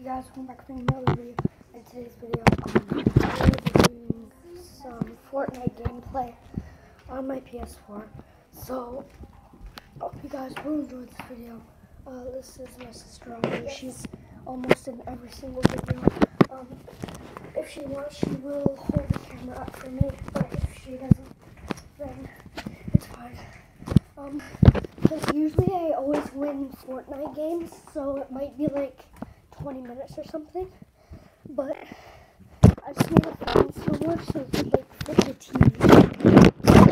guys, welcome back to another video. In today's video, I'm doing some Fortnite gameplay on my PS4. So, I hope you guys will enjoy this video. This is my sister Audrey. She's almost in every single video. If she wants, she will hold the camera up for me, but if she doesn't, then it's fine. Because usually I always win Fortnite games, so it might be like 20 minutes or something, but I just need to find somewhere so it could like fit the TV.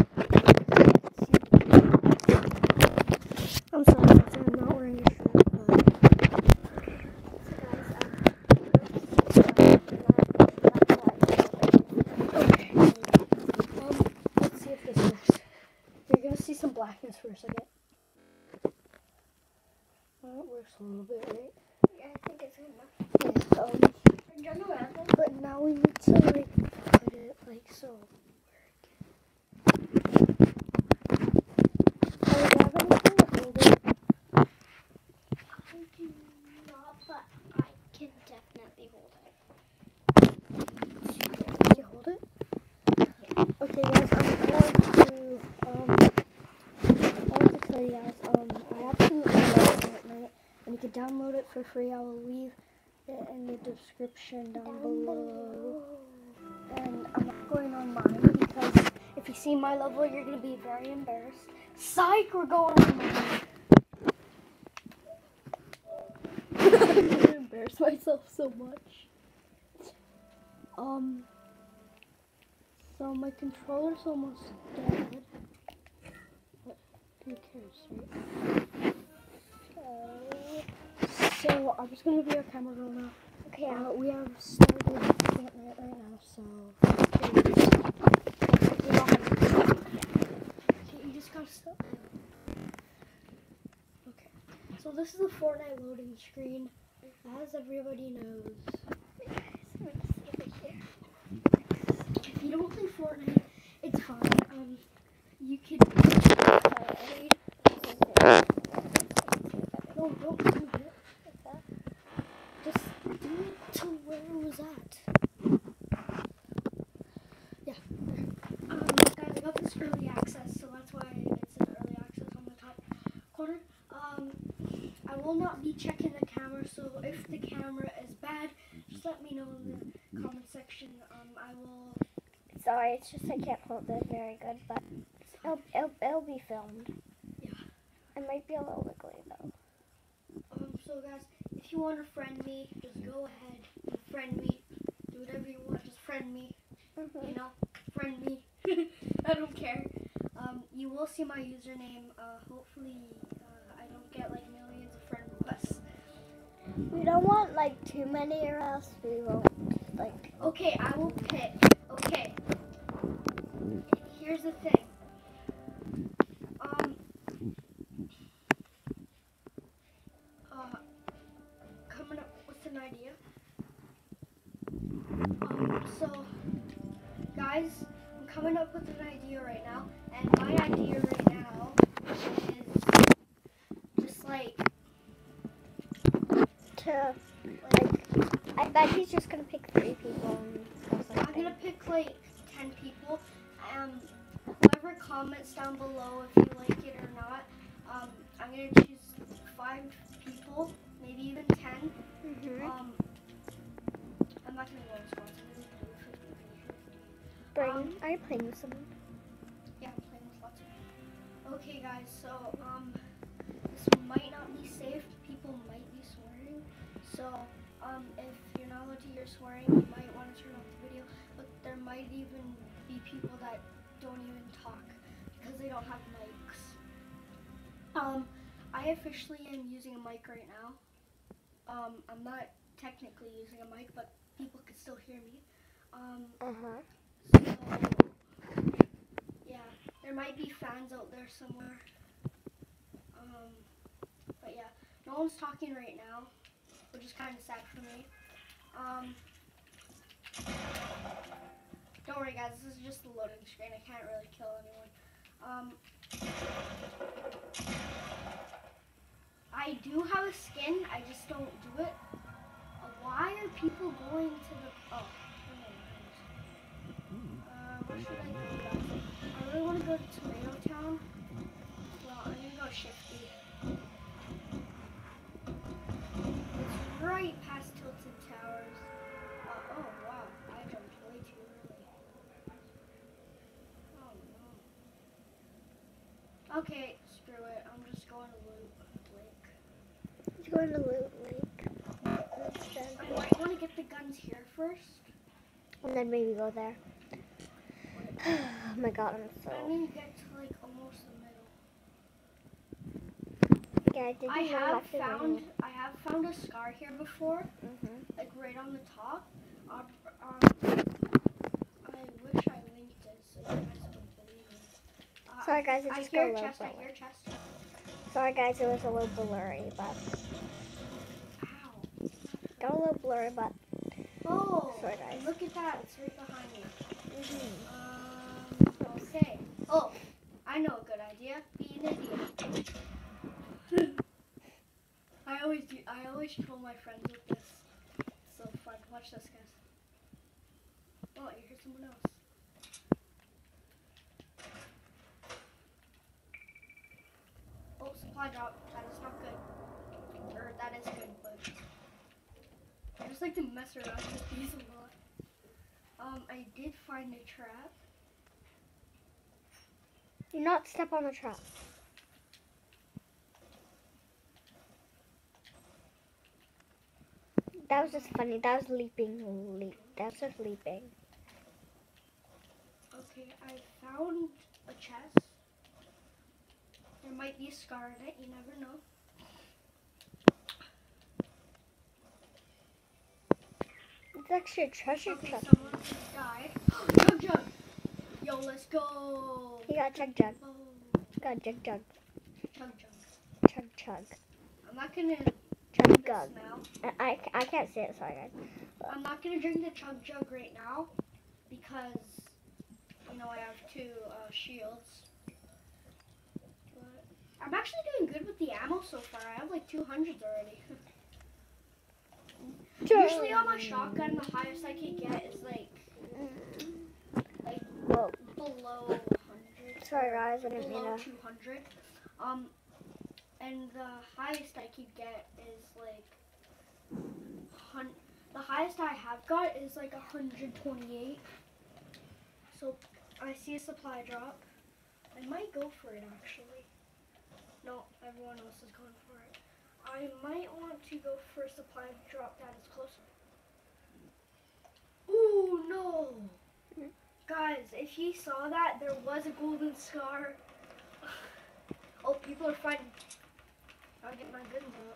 I'm sorry, guys, I'm not wearing a shirt, but okay. Let's see if this works. You're gonna see some blackness for a second. Well, it works a little bit, right? Yeah, I think it's enough. Yeah, but now we need to like put it like so. Oh, do you have anything to hold it? I do not, but I can definitely hold it. Can you hold it? Yeah. Okay, guys, I want to tell you guys, I absolutely love Fortnite, and you can download it for free. I will leave it in the description down below. And I'm not going on mine because if you see my level, you're going to be very embarrassed. Psych, we're going on mine. I'm going to embarrass myself so much. So my controller's almost dead. But who cares, right? So I'm just going to be our camera girl now. Okay, We have started Fortnite right now, so you just gotta stop. Okay, so this is the Fortnite loading screen, as everybody knows. If you don't play Fortnite, it's fine. You could trade. No, don't do it. Just do it to where it was at. Yeah. Guys, I got this early access, so that's why it's an early access on the top corner. I will not be checking the camera, so if the camera is bad, just let me know in the comment section. I will. sorry, it's just I can't hold it very good, but it'll be filmed. Yeah. It might be a little wiggly though. So guys, if you want to friend me, just go ahead and friend me. Do whatever you want, just friend me. You know, friend me. I don't care. You will see my username. Hopefully, I don't get like millions of friend requests. We don't want like too many, or else we won't like. Okay, I will pick. Okay. Here's the thing. Coming up with an idea. So, guys, I'm coming up with an idea right now, and my idea right now is just like To like, I bet he's just gonna pick 3 people. I'm gonna pick like 10 people. Whoever comments down below if you like it or not. I'm gonna choose 5 people, maybe even 10. I'm not gonna go in squads. I'm gonna do 50. Are you playing with someone? Yeah, I'm playing with lots of people. Okay, guys. So this might not be safe. People might be swearing. So if you're not allowed to hear swearing, you might want to turn off the video. But there might even be people that don't even talk because they don't have mics. I officially am using a mic right now. I'm not technically using a mic, but people can still hear me. So, yeah, there might be fans out there somewhere. But yeah, no one's talking right now, which is kind of sad for me. Don't worry, guys, this is just the loading screen. I can't really kill anyone. I do have a skin, I just don't do it a lot. going to the. Oh, where should I go, guys? I really want to go to Tomato Town. Well, I'm gonna go Shifty. It's right past Tilted Towers. Oh wow, I jumped way too early. Oh no. Okay, screw it. I'm just going to Loot Lake. You're going to Loot Lake. I might want to get the guns here first. And then maybe go there. Oh my god, I'm so... I need to get to like almost the middle. Yeah, I I have found a scar here before, like right on the top. I wish I linked it so you guys would believe me. Sorry guys, it I just got a hear little chest. I blurry. hear chest. Sorry guys, it was a little blurry, but... Ow. Got a little blurry, but... Oh, Sorry, guys. look at that. It's right behind me. Mm-hmm. Okay. Oh, I know a good idea. Be an idiot. I always troll my friends with this. It's so fun. Watch this, guys. Oh, you hear someone else. Oh, supply drop. That is not good. Or that is good, but I just like to mess around with these a lot. I did find a trap. Do not step on the trap. That was just funny. That was leaping. That was just leaping. Okay, I found a chest. There might be a scar in it. You never know. It's actually a treasure Okay, chest. someone just died. Chug Jug! Yo, let's go! He got Chug Jug. Oh, Got Jug Jug. Chug Jug. Chug Chug. I'm not gonna Chug drink Jug. this now. I can't say it, sorry guys. I'm not gonna drink the Chug Jug right now because, you know, I have two shields. But I'm actually doing good with the ammo so far. I have like 200s already. Usually on my shotgun, the highest I can get is like Whoa. below 100. Sorry guys, I didn't mean Below to. 200. And the highest I could get is like the highest I have got is like 128. So I see a supply drop. I might go for it actually. No, everyone else is going for it. I might want to go for a supply drop that is closer. Ooh, no! Guys, if you saw that, there was a golden scar. Oh, people are fighting. I'll get my guns out.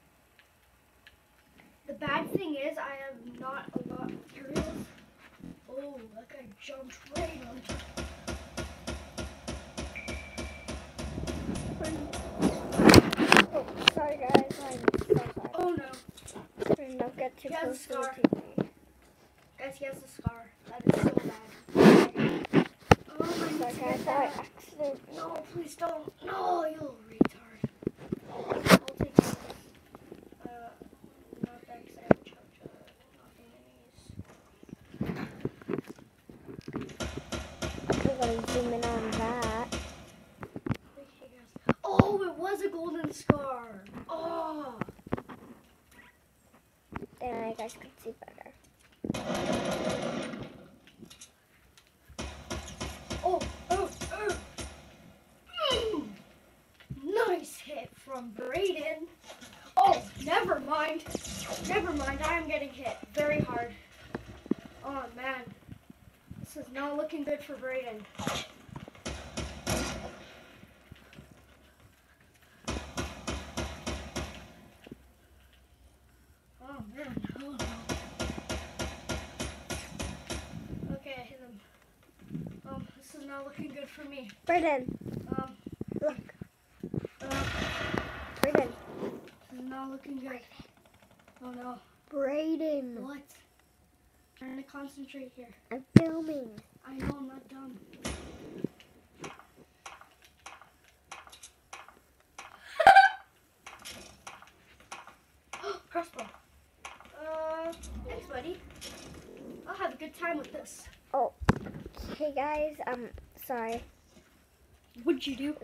The bad thing is I have not a lot of materials. Oh, that guy jumped right on top. Oh, sorry guys, I'm so sorry. Oh no. Don't get too He has a close to the scar. TV. Guys, he has a scar. That is so bad. Oh, I Sorry need to guys, get I that. accident. No, please don't. No, you little retard. I'll take this. Not that because I have a chug jug. We're gonna zoom in on that. Okay, guys. Oh, it was a golden scar. Oh. Then you guys could see better. Oh. Nice hit from Brayden. Oh, never mind. Never mind. I am getting hit very hard. Oh, man. This is not looking good for Brayden. Oh, man. Oh, no. Okay, I hit him. This is not looking good for me. Brayden, look. Brayden. This is not looking good. Oh, no. Brayden. What? Trying to concentrate here. I'm filming. I know I'm not dumb. Crossbow. Thanks, buddy. buddy. I'll have a good time with this. Oh, hey guys. Sorry. What'd you do?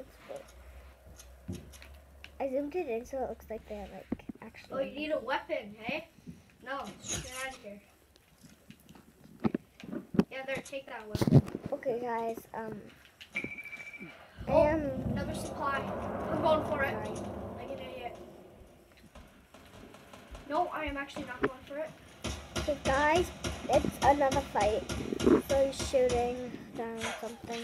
I zoomed it in so it looks like they're like actually. Oh, you need a weapon, hey? No, get out of here. Yeah, there, take that weapon. Okay, guys. Oh, and another supply. I'm going for it. sorry. Like an idiot. No, I am actually not going for it. So guys, it's another fight. So he's shooting down something.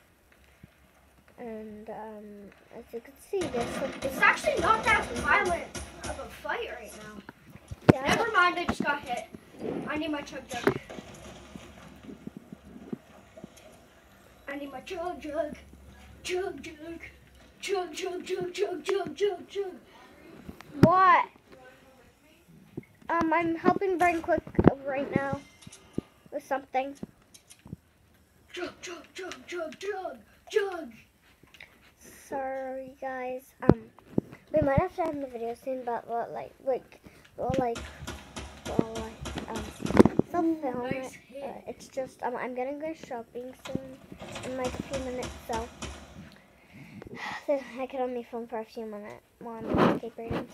And as you can see, there's something. It's actually not that violent of a fight right now. Yeah, Never mind, I just got hit. I need my chug jug. I need my chug jug. Chug jug. Chug chug chug chug chug chug chug. What? I'm helping Brian Quick right now with something. Chug chug chug chug chug chug. Sorry, guys. We might have to end the video soon, but we'll self-film Nice it. hit. It's just I'm gonna go shopping soon in like a few minutes, so I can only film for a few minutes while I'm escape rating.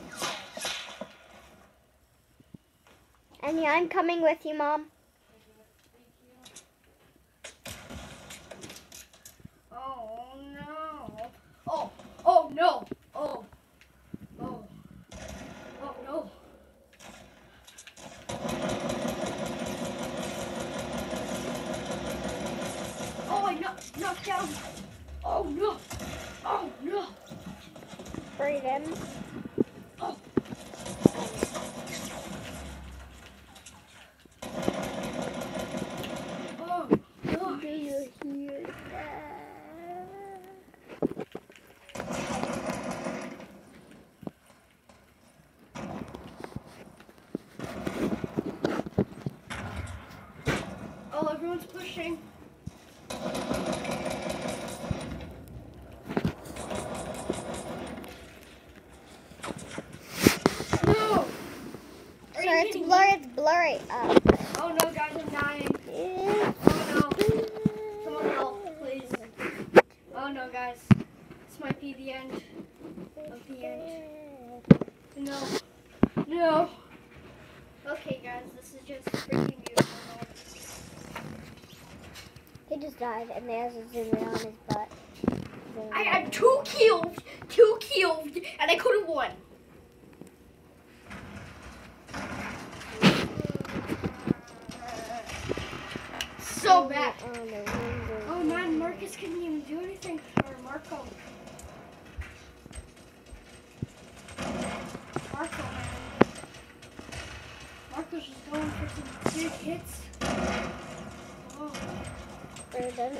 And yeah, I'm coming with you, Mom. Oh no. Oh, oh no. Oh. Oh. Oh no. Oh, I knocked down. Oh no. Oh no. Brayden. Oh. Oh no. Do you hear that? Oh, everyone's pushing. No! Are So you it's kidding me? blurry. It's blurry. Oh no, guys, I'm dying. Yeah. Oh no. Someone help, please. Oh no, guys. This might be the end of the end. No. No. Okay, guys, this is just freaking beautiful. He just died, and there's a zoom in on his butt. I had two kills, and I could have won. So bad. Oh man, Marcus couldn't even do anything. Or Marco. Marco, man. Marco's just going for some big hits. Oh. Brayden,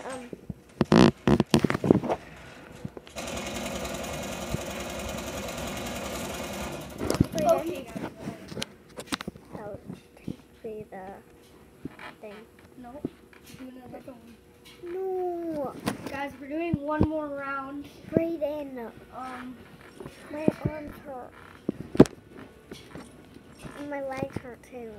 Okay, guys. that would be the thing. No. Do another one. No, Guys, we're doing one more round. Brayden, my arms hurt. And my legs hurt too.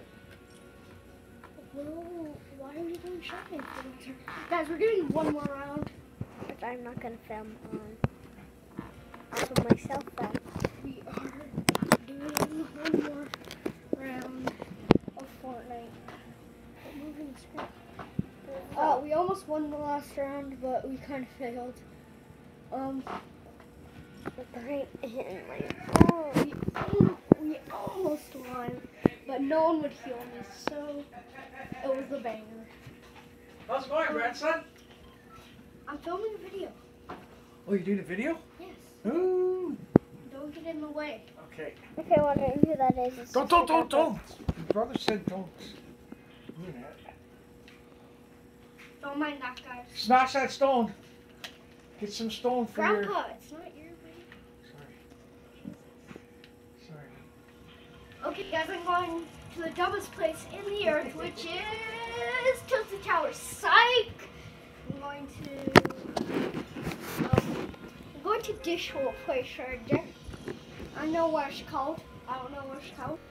Whoa, why are you doing shopping for me? Guys, we're doing one more round. Which I'm not gonna film for myself though. We are doing one more round of Fortnite. Moving screen. We almost won the last round, but we kind of failed. Right in my We almost won, but no one would heal me, so it was a banger. How's it going, grandson? I'm filming a video. Oh, you doing a video? Yes. Ooh. Don't get in the way. Okay. Okay, wondering who that is. It's Don't. just Your brother said don't do that. Don't mind that, guys. Smash that stone. Get some stone for your... Grandpa, it's not your way. Sorry. Okay, guys, I'm going to the dumbest place in the earth, which is Tilted Tower. Psych! I'm going to Dishwall place right there. I know what it's called. I don't know what it's called.